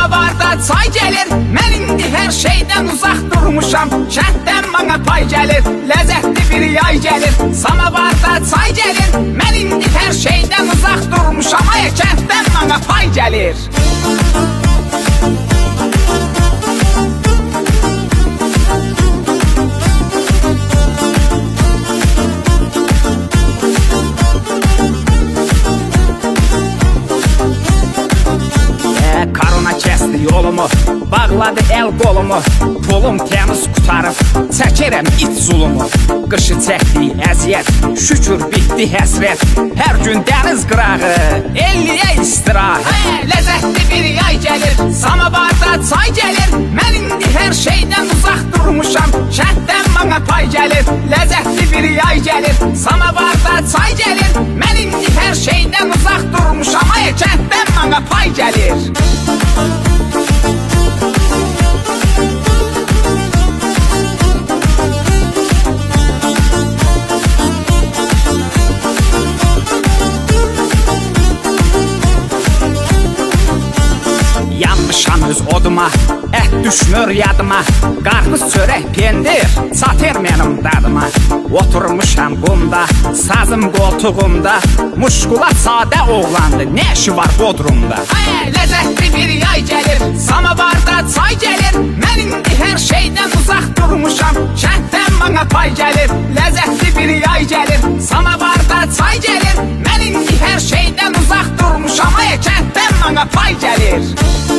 Samavarda çay gəlir, mən indi hər şeydən uzaq durmuşam. Kənddən mənə pay gəlir, ləzzətli bir yay gəlir. Samavarda çay gəlir, mən indi hər şeydən uzaq durmuşam. Ay, kənddən mənə pay gəlir. Karona kəsdi yolumu, bağladı el qolumu. Pulum təmiz qutarıb, çəkirəm it zulumu. Qışı çəkdi əziyyət, şükür bitdi həsrət. Hər gün dəniz qırağı, elliyə istirahət. Ləzzətli bir yay gəlir, samavarda çay gəlir. Mən indi hər şeydən uzaq durmuşam. Kənddən mənə pay gəlir, ləzzətli bir yay gəlir. Samavarda çay gəlir, mən indi hər şeydən uzaq durmuşam. Ay, kənddən mənə pay gəlir. Yanmışam öz oduma, ət düşmür yadıma. Qarpız, çörək, pendir çatır mənim dadıma. Oturmuşam qumda, sazım qoltuğumda. Muşkula sadə oğlandı, nə işi var Bodrumda? Ləzzətli bir yay gəlir, samavarda çay gəlir. Mən indi hər şeydən uzaq durmuşam. Kənddən mənə pay gəlir, ləzzətli bir yay gəlir. Samavarda çay gəlir, mən indi hər şeydən uzaq durmuşam. Ay, kənddən mənə pay gəlir.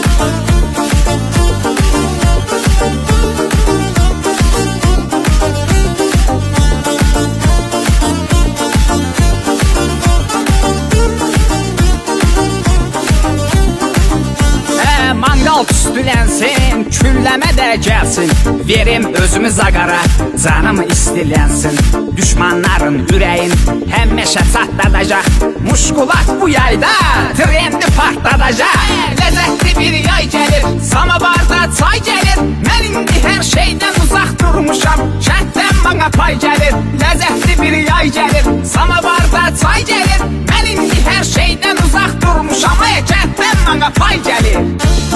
Mangal tüstülənsin, külləmə də gəlsin. Verim özümü zaqara, canım istilənsin. Düşmanların ürəyin həmişə çatladacaq. Muşkulat bu yayda trendi partladacaq. Ləzzətli bir yay gəlir, samavarda çay gəlir. Mən indi hər şeydən uzaq durmuşam. Kənddən mənə pay gəlir, ləzzətli bir yay gəlir. Samavarda çay gəlir, mən indi hər şeydən uzaq durmuşam. Ay, kənddən mənə pay gəlir.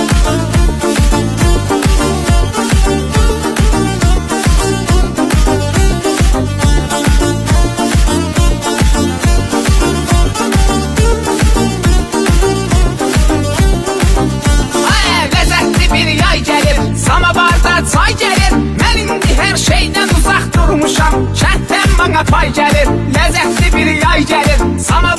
Çay gəlir, mən indi hər şeydən uzaq durmuşam. Kənddən mənə pay gəlir, ləzzətli bir yay gəlir.